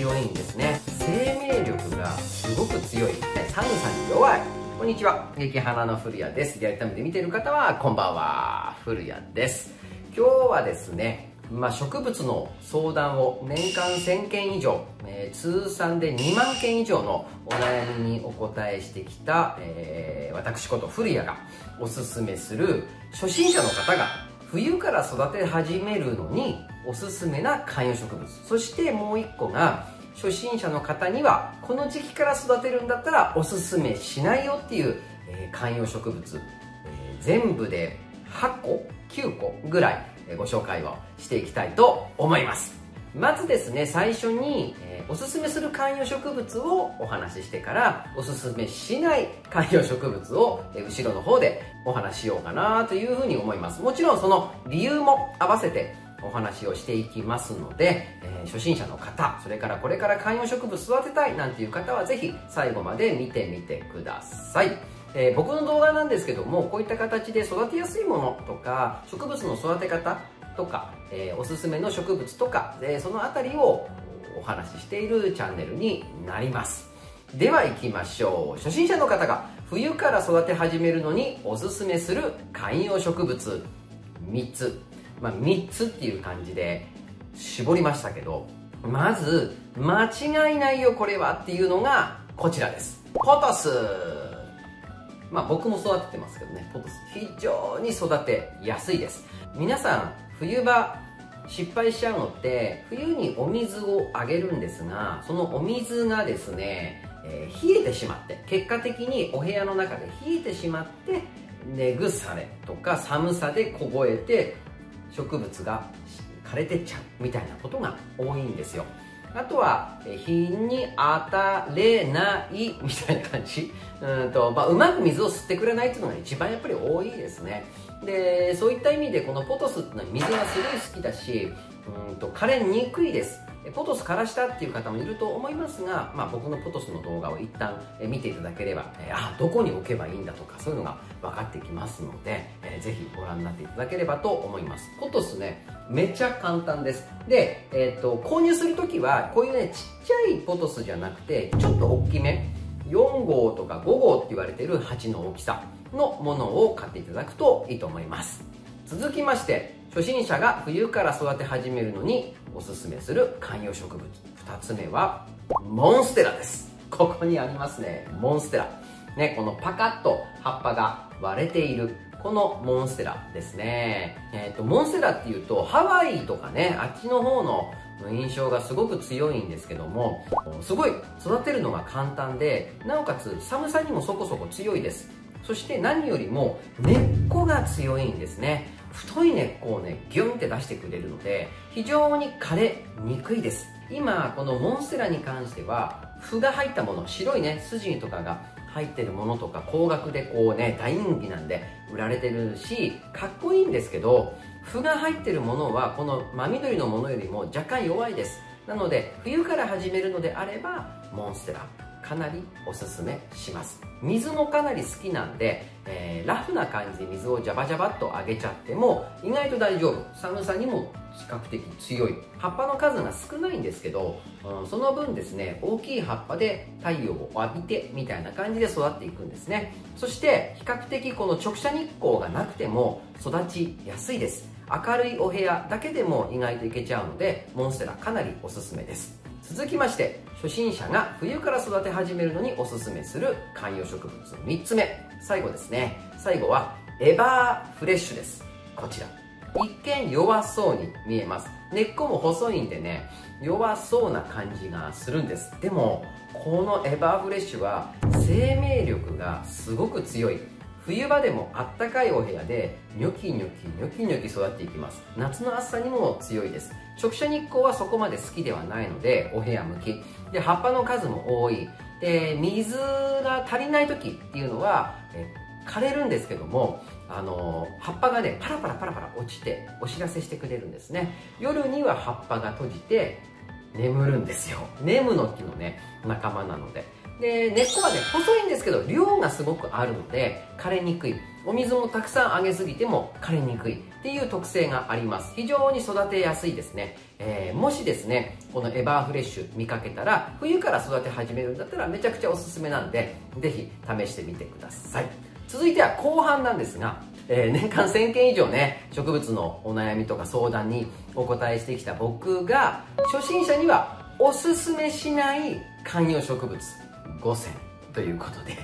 強いんですね。生命力がすごく強い、寒さに弱い。こんにちは、激花の古谷です。リアルタイムで見ている方はこんばんは、古谷です。今日はですね、植物の相談を年間1000件以上、通算で2万件以上のお悩みにお答えしてきた、私こと古谷がおすすめする初心者の方が冬から育て始めるのにおすすめな観葉植物、そしてもう一個が初心者の方にはこの時期から育てるんだったらおすすめしないよっていう、観葉植物、全部で8個9個ぐらいご紹介をしていきたいと思います。まずですね、最初に、おすすめする観葉植物をお話ししてから、おすすめしない観葉植物を、後ろの方でお話ししようかなというふうに思います。もちろんその理由も合わせてお話をしていきますので、初心者の方、それからこれから観葉植物育てたいなんていう方はぜひ最後まで見てみてください。僕の動画なんですけども、こういった形で育てやすいものとか植物の育て方とか、おすすめの植物とか、そのあたりをお話ししているチャンネルになります。では行きましょう。初心者の方が冬から育て始めるのにおすすめする観葉植物3つ、3つっていう感じで絞りましたけど、まず間違いないよこれはっていうのがこちらです。ポトス。僕も育ててますけどね、ポトス非常に育てやすいです。皆さん冬場失敗しちゃうのって、冬にお水をあげるんですが、そのお水がですね、冷えてしまって、結果的にお部屋の中で冷えてしまって根腐れとか寒さで凍えて植物が枯れてっちゃうみたいなことが多いんですよ。あとは日に当たれないみたいな感じ、うまく水を吸ってくれないっていうのが一番やっぱり多いですね。で、そういった意味でこのポトスっていうのは水がすごい好きだし、枯れにくいです。ポトス枯らしたっていう方もいると思いますが、僕のポトスの動画を一旦見ていただければ、どこに置けばいいんだとかそういうのが分かってきますので、ぜひご覧になっていただければと思います。ポトスね、めちゃ簡単です。で、購入するときはこういうね、ちっちゃいポトスじゃなくてちょっと大きめ、4号とか5号って言われている鉢の大きさのものを買っていただくといいと思います。続きまして、初心者が冬から育て始めるのにおすすめする観葉植物、2つ目はモンステラです。ここにありますね、モンステラね、このパカッと葉っぱが割れているこのモンステラですね。モンステラっていうとハワイとかね、あっちの方の印象がすごく強いんですけども、すごい育てるのが簡単で、なおかつ寒さにもそこそこ強いです。そして何よりも根っこが強いんですね。太い根っこをね、ギュンって出してくれるので非常に枯れにくいです。今このモンステラに関しては斑が入ったもの、白いね筋とかが入ってるものとか高額でこうね大人気なんで売られてるし、かっこいいんですけど、斑が入ってるものはこの真緑のものよりも若干弱いです。なので冬から始めるのであればモンステラかなりおすすめします。水もかなり好きなんで、ラフな感じで水をジャバジャバっとあげちゃっても意外と大丈夫。寒さにも比較的強い。葉っぱの数が少ないんですけど、その分ですね、大きい葉っぱで太陽を浴びてみたいな感じで育っていくんですね。そして比較的この直射日光がなくても育ちやすいです。明るいお部屋だけでも意外といけちゃうので、モンステラかなりおすすめです。続きまして、初心者が冬から育て始めるのにおすすめする観葉植物3つ目、最後ですね。最後はエバーフレッシュです。こちら一見弱そうに見えます。根っこも細いんでね、弱そうな感じがするんです。でもこのエバーフレッシュは生命力がすごく強い。冬場でもあったかいお部屋でニョキニョキニョキニョキ育っていきます。夏の暑さにも強いです。直射日光はそこまで好きではないのでお部屋向きで、葉っぱの数も多いで、水が足りない時っていうのは枯れるんですけども、葉っぱがねパラパラパラパラ落ちてお知らせしてくれるんですね。夜には葉っぱが閉じて眠るんですよ。ネムの木のね仲間なので。で、根っこはね細いんですけど量がすごくあるので枯れにくい。お水もたくさんあげすぎても枯れにくいっていう特性があります。非常に育てやすいですね。もしですねこのエバーフレッシュ見かけたら、冬から育て始めるんだったらめちゃくちゃおすすめなんで、ぜひ試してみてください。続いては後半なんですが、年間1000件以上ね、植物のお悩みとか相談にお答えしてきた僕が、初心者にはおすすめしない観葉植物5選ということで、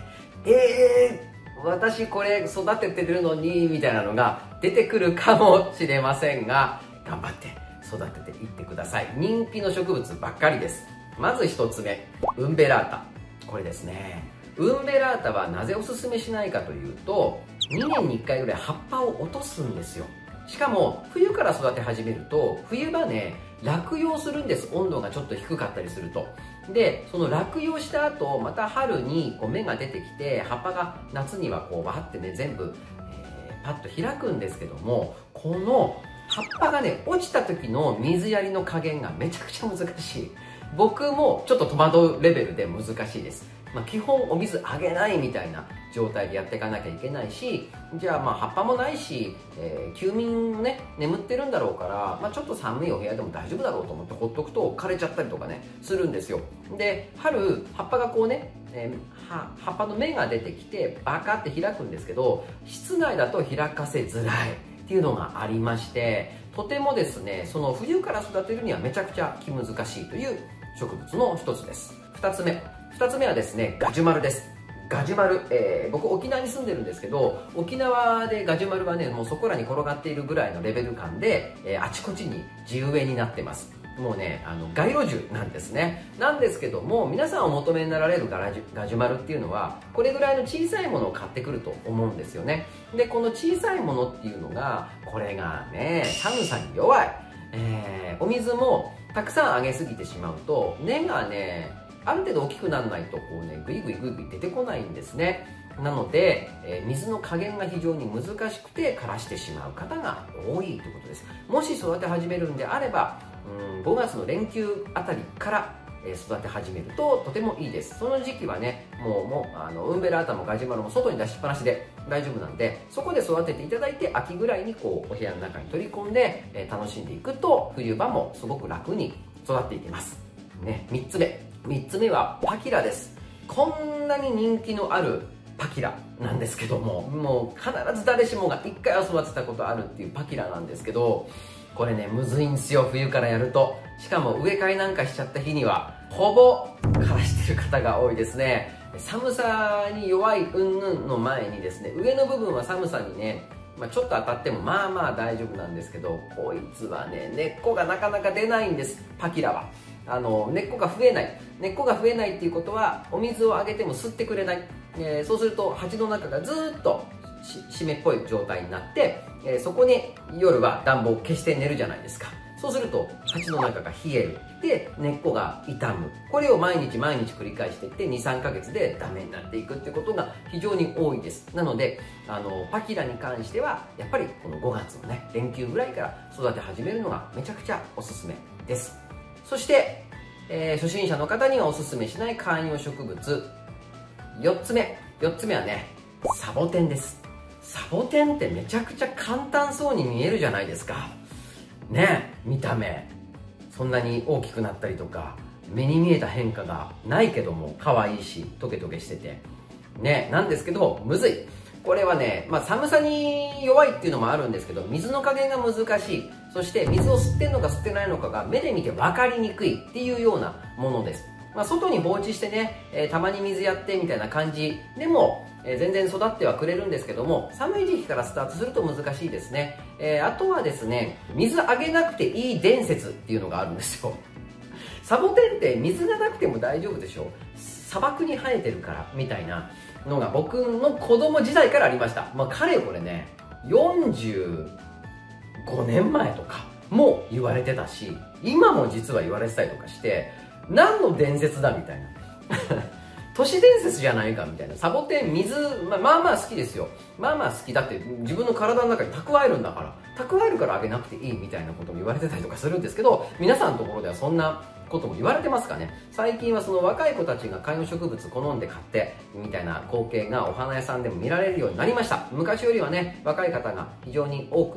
私これ育ててるのにみたいなのが出てくるかもしれませんが、頑張って育てていってください。人気の植物ばっかりです。まず1つ目、ウンベラータ。これですね。ウンベラータはなぜおすすめしないかというと、2年に1回ぐらい葉っぱを落とすんですよ。しかも冬から育て始めると、冬場ね、落葉するんです。温度がちょっと低かったりすると。で、その落葉した後、また春にこう芽が出てきて、葉っぱが夏にはこうバーってね、全部、パッと開くんですけども、この葉っぱがね、落ちた時の水やりの加減がめちゃくちゃ難しい。僕もちょっと戸惑うレベルで難しいです。基本お水あげないみたいな状態でやっていかなきゃいけないし、じゃあ葉っぱもないし、休眠ね、眠ってるんだろうから、ちょっと寒いお部屋でも大丈夫だろうと思ってほっとくと枯れちゃったりとかね、するんですよ。で、春、葉っぱがこうね、葉っぱの芽が出てきてバカって開くんですけど、室内だと開かせづらいっていうのがありまして、とてもですね、その冬から育てるにはめちゃくちゃ気難しいという植物の一つです。2つ目はですね、ガジュマルです。ガジュマル、僕沖縄に住んでるんですけど、沖縄でガジュマルはね、もうそこらに転がっているぐらいのレベル感で、あちこちに地植えになってます。もうね、街路樹なんですね。なんですけども、皆さんお求めになられるガジュマルっていうのは、これぐらいの小さいものを買ってくると思うんですよね。で、この小さいものっていうのが、これがね、寒さに弱い。お水もたくさんあげすぎてしまうと、根がね、ある程度大きくならないとこうね、グイグイ出てこないんですね。なので、水の加減が非常に難しくて枯らしてしまう方が多いということです。もし育て始めるんであれば、5月の連休あたりから育て始めるととてもいいです。その時期はね、ウンベラータもガジュマルも外に出しっぱなしで大丈夫なんで、そこで育てていただいて、秋ぐらいにこうお部屋の中に取り込んで、楽しんでいくと、冬場もすごく楽に育っていきます。ね、3つ目はパキラです。こんなに人気のあるパキラなんですけども、もう必ず誰しもが1回は育てたことあるっていうパキラなんですけど、これね、むずいんですよ、冬からやると。しかも植え替えなんかしちゃった日にはほぼ枯らしてる方が多いですね。寒さに弱い云々の前にですね、上の部分は寒さにね、ちょっと当たっても大丈夫なんですけど、こいつはね、根っこがなかなか出ないんです、パキラは。根っこが増えないっていうことは、お水をあげても吸ってくれない。そうすると鉢の中がずっと湿っぽい状態になって、そこに夜は暖房を消して寝るじゃないですか。そうすると鉢の中が冷える。で、根っこが傷む。これを毎日繰り返していって、2、3ヶ月でダメになっていくっていうことが非常に多いです。なので、パキラに関しては、やっぱりこの5月のね、連休ぐらいから育て始めるのがめちゃくちゃおすすめです。そして、初心者の方にはおすすめしない観葉植物。4つ目はね、サボテンです。サボテンってめちゃくちゃ簡単そうに見えるじゃないですか。ね、見た目。そんなに大きくなったりとか、目に見えた変化がないけども、可愛いし、トゲトゲしてて。ね、なんですけど、むずい。これはね、寒さに弱いっていうのもあるんですけど、水の加減が難しい。そして水を吸ってんのか吸ってないのかが目で見て分かりにくいっていうようなものです。外に放置してね、たまに水やってみたいな感じでも、全然育ってはくれるんですけども、寒い時期からスタートすると難しいですね。あとはですね、水あげなくていい伝説っていうのがあるんですよ。サボテンって水がなくても大丈夫でしょ、砂漠に生えてるからみたいなのが僕の子供時代からありました。かれこれね、45年前とかも言われてたし、今も実は言われてたりとかして、何の伝説だみたいな都市伝説じゃないかみたいな。サボテン水、好きですよ。好きだって、自分の体の中に蓄えるんだから、蓄えるからあげなくていいみたいなことも言われてたりとかするんですけど、皆さんのところではそんなことも言われてますかね。最近はその若い子たちが観葉植物好んで買ってみたいな光景がお花屋さんでも見られるようになりました。昔よりはね、若い方が非常に多く、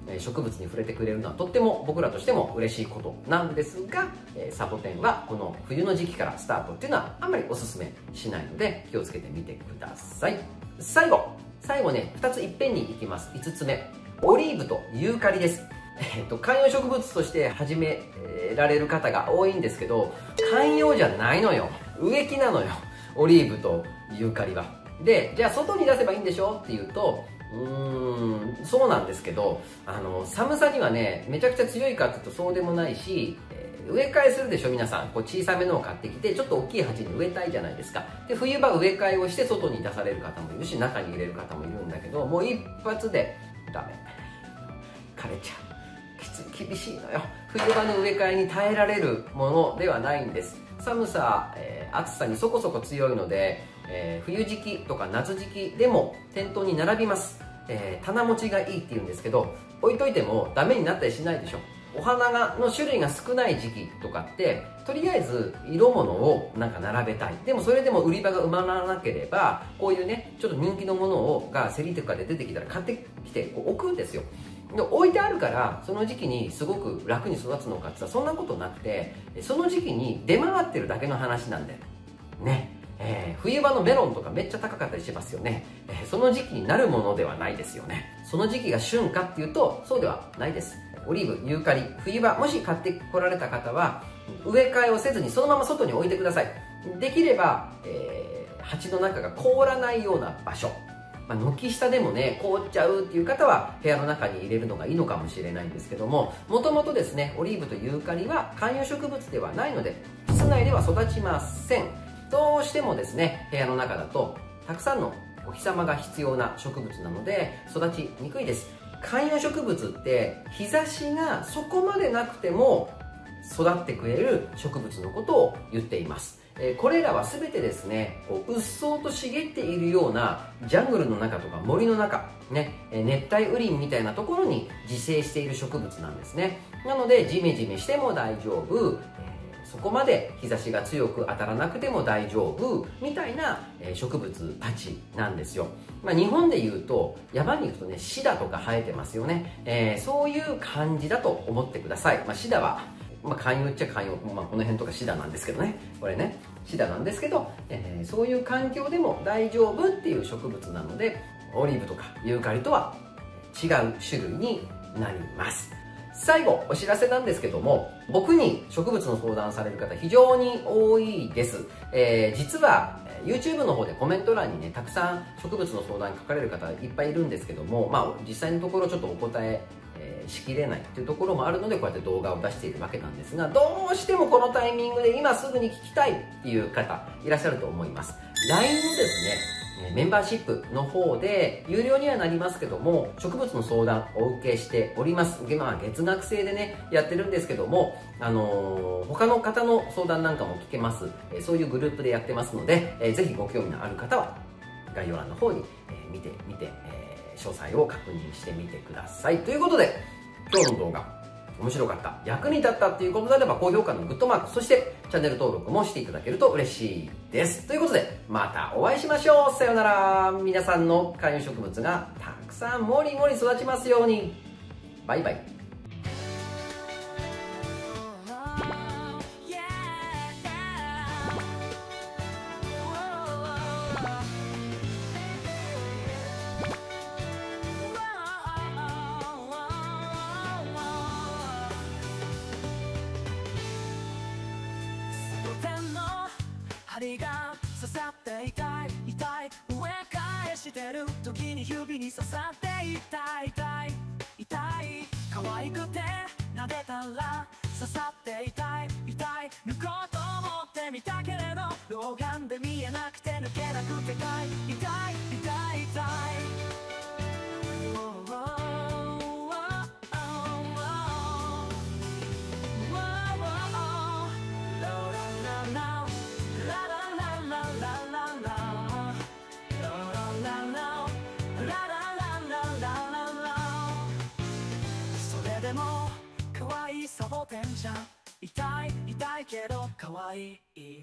植物に触れてくれるのはとっても僕らとしても嬉しいことなんですが、サボテンはこの冬の時期からスタートっていうのはあんまりおすすめしないので気をつけてみてください。最後ね、2ついっぺんにいきます。5つ目、オリーブとユーカリです。観葉植物として始められる方が多いんですけど、観葉じゃないのよ、植木なのよ、オリーブとユーカリは。で、じゃあ外に出せばいいんでしょっていうと、そうなんですけど、寒さにはねめちゃくちゃ強いかっていうとそうでもないし、植え替えするでしょ皆さん。こう小さめのを買ってきてちょっと大きい鉢に植えたいじゃないですか。で冬場植え替えをして外に出される方もいるし、中に入れる方もいるんだけど、もう一発でダメ、枯れちゃう、厳しいのよ。冬場の植え替えに耐えられるものではないんです。寒さ、暑さにそこそこ強いので、冬時期とか夏時期でも店頭に並びます。棚持ちがいいっていうんですけど、置いといてもダメになったりしないでしょ。お花の種類が少ない時期とかってとりあえず色物をなんか並べたい。でもそれでも売り場が埋まらなければ、こういうねちょっと人気のものが競りとかで出てきたら買ってきてこう置くんですよ。で置いてあるからその時期にすごく楽に育つのかって言ったらそんなことなくて、その時期に出回ってるだけの話なんでね。冬場のメロンとかめっちゃ高かったりしますよね。その時期になるものではないですよね。その時期が旬かっていうとそうではないです。オリーブ、ユーカリ、冬場もし買ってこられた方は植え替えをせずにそのまま外に置いてください。できれば、鉢の中が凍らないような場所、軒下でもね凍っちゃうっていう方は部屋の中に入れるのがいいのかもしれないんですけども、もともとですねオリーブとユーカリは観葉植物ではないので室内では育ちません。どうしてもですね部屋の中だとたくさんのお日様が必要な植物なので育ちにくいです。観葉植物って日差しがそこまでなくても育ってくれる植物のことを言っています。これらは全てですねうっそうと茂っているようなジャングルの中とか森の中、ね、熱帯雨林みたいなところに自生している植物なんですね。なのでジメジメしても大丈夫、そこまで日差しが強く当たらなくても大丈夫みたいな植物たちなんですよ。日本でいうと山に行くとねシダとか生えてますよね。そういう感じだと思ってください。シダは観葉っちゃ観葉、この辺とかシダなんですけどね、これねシダなんですけど、そういう環境でも大丈夫っていう植物なのでオリーブとかユーカリとは違う種類になります。最後お知らせなんですけども、僕に植物の相談される方非常に多いです。実は YouTube の方でコメント欄にねたくさん植物の相談書かれる方いっぱいいるんですけども、実際のところちょっとお答えしきれないっていうところもあるのでこうやって動画を出しているわけなんですが、どうしてもこのタイミングで今すぐに聞きたいっていう方いらっしゃると思います。 LINE のですねメンバーシップの方で有料にはなりますけども植物の相談お受けしております。月額制でねやってるんですけども、他の方の相談なんかも聞けます。そういうグループでやってますので、ぜひご興味のある方は概要欄の方に見てみて詳細を確認してみてください。ということで今日の動画面白かった、役に立ったっていうことであれば高評価のグッドマーク、そしてチャンネル登録もしていただけると嬉しいです。ということでまたお会いしましょう。さようなら。皆さんの観葉植物がたくさんもりもり育ちますように。バイバイ。 針が刺さって痛い痛い、植え替えしてる時に指に刺さって痛い痛い痛い、可愛くて撫でたら刺さって痛い痛い、抜こうと思ってみたけれど老眼で見えなくて抜けなくて痛い痛い痛い痛い。でも可愛いサボテンじゃん、痛い痛いけど可愛い。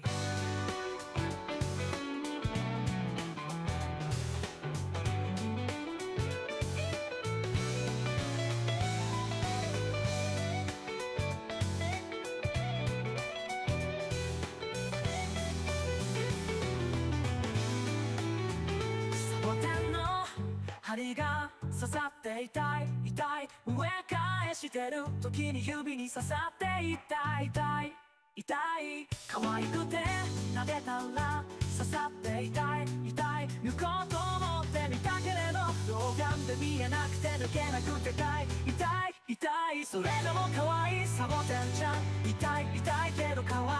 刺さって痛い痛い上返してる時に指に刺さって痛い痛い痛い可愛くて撫でたら刺さって痛い痛い抜こうと思ってみたけれど老眼で見えなくて抜けなくて痛い痛い痛いそれでも可愛いサボテンちゃん痛い痛いけど可